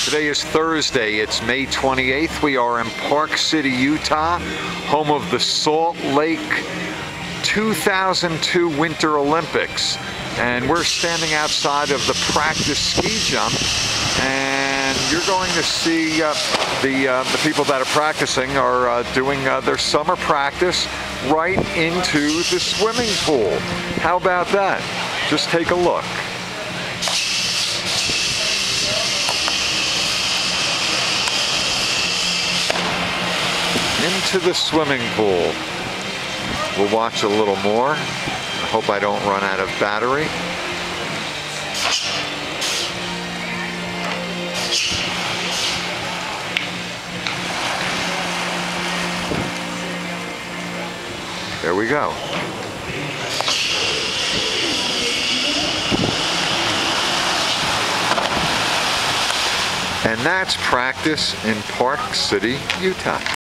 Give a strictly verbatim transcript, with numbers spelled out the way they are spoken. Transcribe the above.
Today is Thursday, it's May twenty-eighth. We are in Park City, Utah, home of the Salt Lake two thousand two Winter Olympics. And we're standing outside of the practice ski jump, and you're going to see uh, the, uh, the people that are practicing are uh, doing uh, their summer practice right into the swimming pool. How about that? Just take a look. Into the swimming pool. We'll watch a little more. I hope I don't run out of battery. There we go. And that's practice in Park City, Utah.